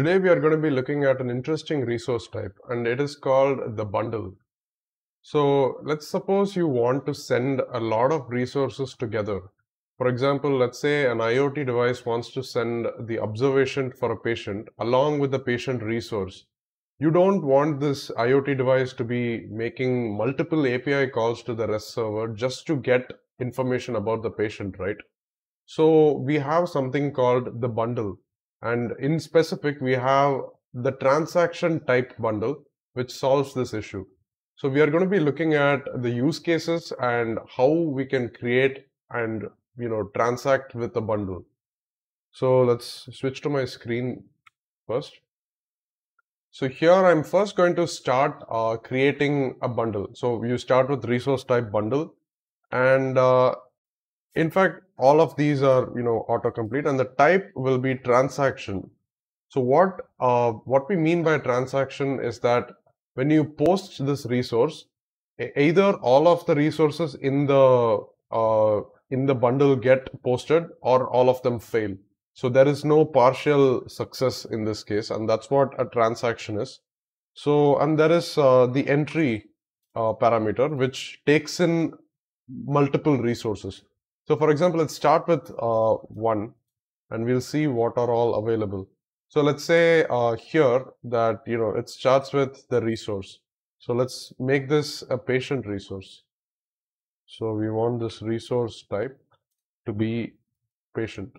Today we are going to be looking at an interesting resource type, and it is called the bundle. So let's suppose you want to send a lot of resources together. For example, let's say an IoT device wants to send the observation for a patient along with the patient resource. You don't want this IoT device to be making multiple API calls to the REST server just to get information about the patient, right? So we have something called the bundle, and in specific, we have the transaction type bundle, which solves this issue. So we are going to be looking at the use cases and how we can create and transact with a bundle. So let's switch to my screen first. So here I'm first going to start creating a bundle. So you start with resource type bundle, and in fact, all of these are, autocomplete, and the type will be transaction. So what we mean by transaction is that when you post this resource, either all of the resources in the bundle get posted or all of them fail. So there is no partial success in this case, and that's what a transaction is. So, and there is the entry parameter, which takes in multiple resources. So for example, let's start with 1, and we'll see what are all available. So let's say here that, it starts with the resource. So let's make this a patient resource. So we want this resource type to be patient.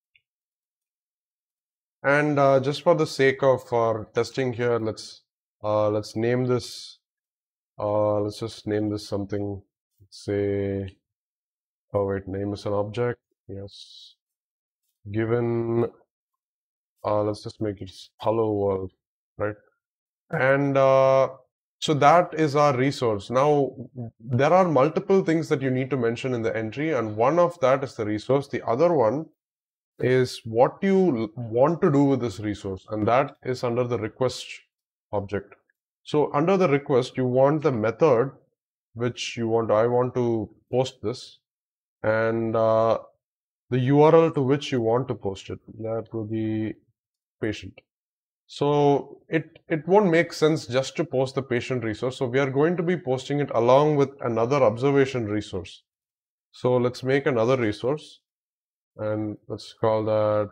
And just for the sake of our testing here, let's name this, let's just name this something, let's say, oh wait, name is an object, yes. Given, let's just make it hello world, right? And so that is our resource. Now, there are multiple things that you need to mention in the entry, and one of that is the resource. The other one is what you want to do with this resource, and that is under the request object. So under the request, you want the method which you want. I want to post this, and the URL to which you want to post it. That will be patient. So it won't make sense just to post the patient resource. So we are going to be posting it along with another observation resource. So let's make another resource, and let's call that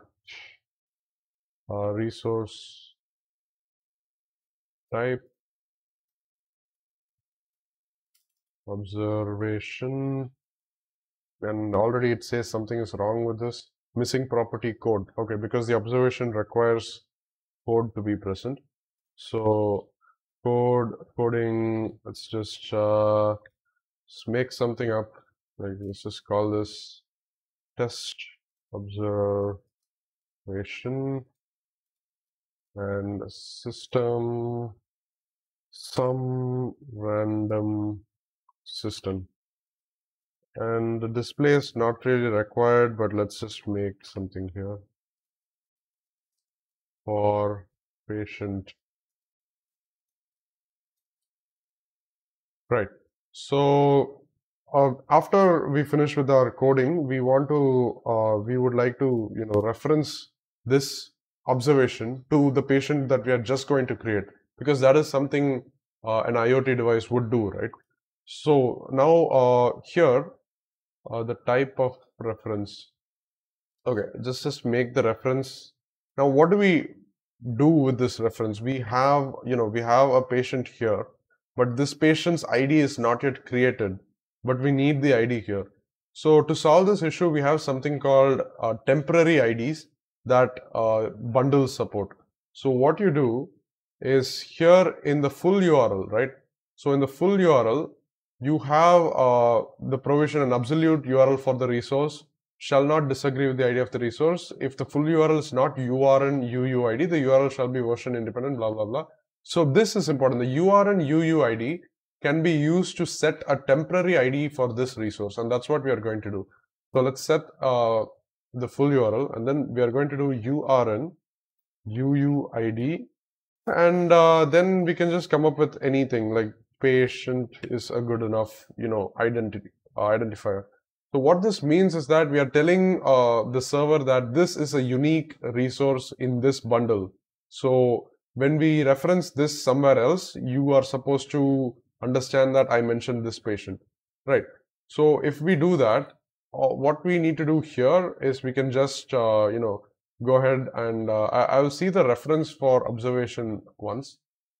resource type observation. And already it says something is wrong with this. Missing property code. Okay, because the observation requires code to be present. So coding, let's just make something up. Like, let's just call this test observation and system, some random system. And the display is not really required, but let's just make something here for patient. Right. So after we finish with our coding, we would like to, reference this observation to the patient that we are just going to create, because that is something an IoT device would do, right? So now here, the type of reference. Okay, just make the reference. Now, what do we do with this reference? We have, we have a patient here, but this patient's ID is not yet created, but we need the ID here. So to solve this issue, we have something called temporary IDs that bundles support. So what you do is here in the full URL, right? So in the full URL, you have the provision, an absolute URL for the resource shall not disagree with the ID of the resource. If the full URL is not URN UUID, the URL shall be version independent, blah, blah, blah. So this is important. The URN UUID can be used to set a temporary ID for this resource, and that's what we are going to do. So let's set the full URL, and then we are going to do URN UUID, and then we can just come up with anything like patient is a good enough, identifier. So what this means is that we are telling the server that this is a unique resource in this bundle. So when we reference this somewhere else, you are supposed to understand that I mentioned this patient, right? So if we do that, what we need to do here is we can just, go ahead and I will see the reference for observation once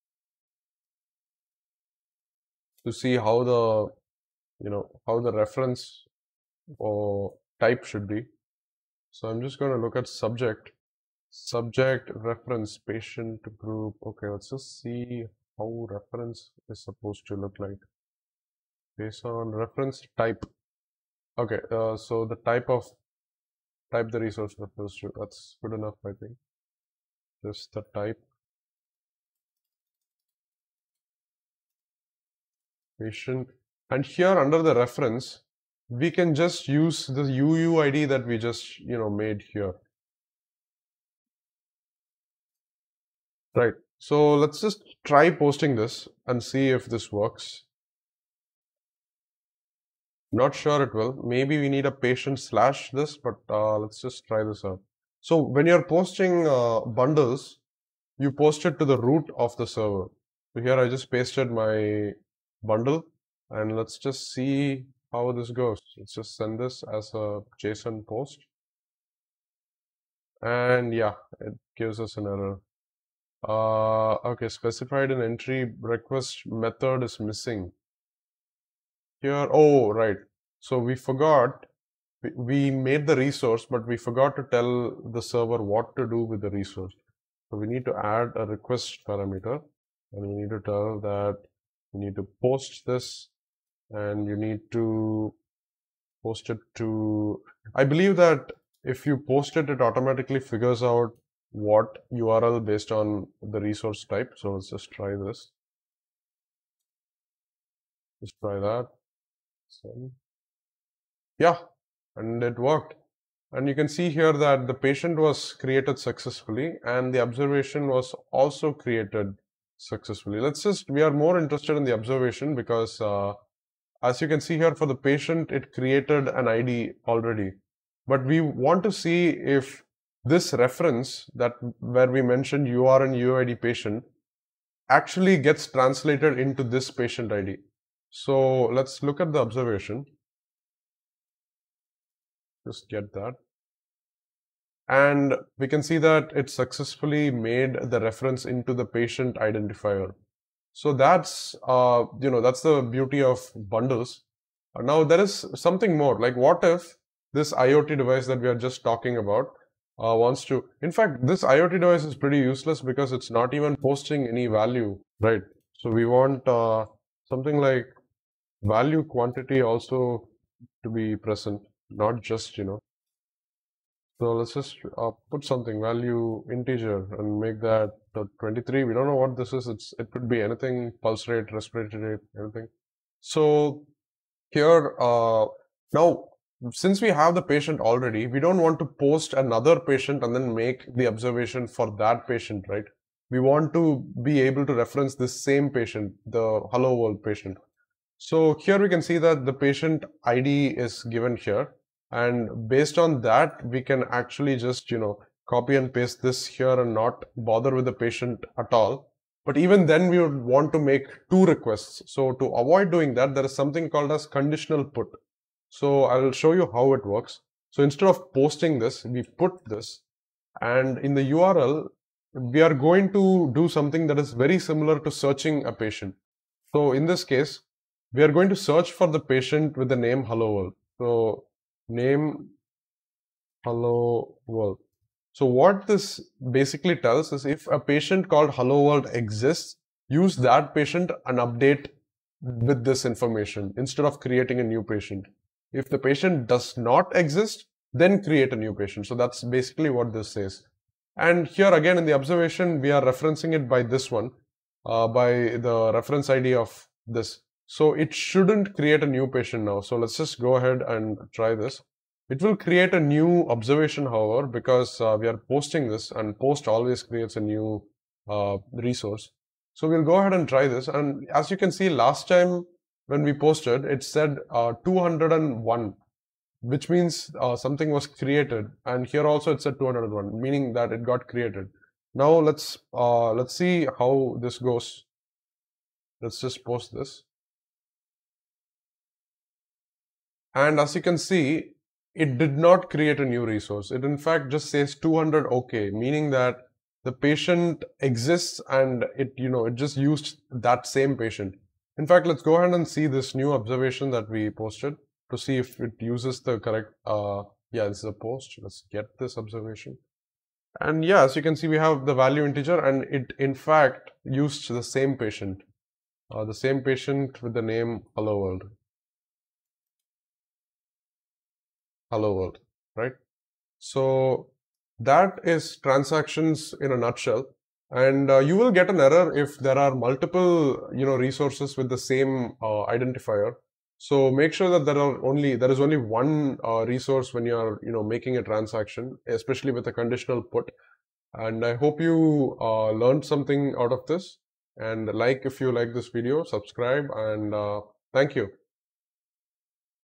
to see how the reference or type should be. So I'm just going to look at subject, reference, patient group. Okay, let's just see how reference is supposed to look like based on reference type. Okay, so the type the resource refers to. That's good enough, I think. Just the type. Patient. And here under the reference, we can just use the UUID that we just, made here. Right. So let's just try posting this and see if this works. Not sure it will. Maybe we need a patient slash this, but let's just try this out. So when you're posting bundles, you post it to the root of the server. So here I just pasted my bundle and let's just see how this goes. Let's just send this as a JSON post. And yeah, it gives us an error. Okay, specified in entry request method is missing. Here, oh, right. So we forgot, we made the resource, but we forgot to tell the server what to do with the resource. So we need to add a request parameter and we need to tell that you need to post this and you need to post it to, I believe that if you post it, it automatically figures out what URL based on the resource type. So let's just try this. Just try that. So, yeah, and it worked. And you can see here that the patient was created successfully and the observation was also created successfully. We are more interested in the observation because as you can see here for the patient, it created an ID already. But we want to see if this reference where we mentioned UR and UID patient actually gets translated into this patient ID. So let's look at the observation. Just get that. And we can see that it successfully made the reference into the patient identifier. So that's, that's the beauty of bundles. Now there is something more, like what if this IoT device that we are just talking about wants to, in fact, this IoT device is pretty useless because it's not even posting any value, right? So we want something like value quantity also to be present, not just, So let's just put something value integer and make that 23. We don't know what this is. It could be anything, pulse rate, respiratory rate, anything. So here now, since we have the patient already, we don't want to post another patient and then make the observation for that patient, right? We want to be able to reference this same patient, the hello world patient. So here we can see that the patient ID is given here. And based on that, we can actually just, copy and paste this here and not bother with the patient at all. But even then we would want to make two requests. So to avoid doing that, there is something called as conditional put. So I will show you how it works. So instead of posting this, we put this, and in the URL, we are going to do something that is very similar to searching a patient. So in this case, we are going to search for the patient with the name hello world. So name hello world. So what this basically tells is if a patient called hello world exists, use that patient and update with this information instead of creating a new patient. If the patient does not exist, then create a new patient. So that's basically what this says. And here again in the observation, we are referencing it by this one, by the reference ID of this. So it shouldn't create a new patient now. So let's just go ahead and try this. It will create a new observation, however, because we are posting this, and post always creates a new resource. So we'll go ahead and try this. And as you can see, last time when we posted, it said 201, which means something was created. And here also it said 201, meaning that it got created. Now let's see how this goes. Let's just post this. And as you can see, it did not create a new resource. It in fact just says 200 OK, meaning that the patient exists and it just used that same patient. In fact, let's go ahead and see this new observation that we posted to see if it uses the correct, yeah, this is a post. Let's get this observation. And yeah, as you can see, we have the value integer and it in fact used the same patient with the name hello world. Hello world, right? So that is transactions in a nutshell. And you will get an error if there are multiple resources with the same identifier. So make sure that there is only one resource when you are making a transaction, especially with a conditional put. And I hope you learned something out of this. And if you like this video, subscribe, and thank you.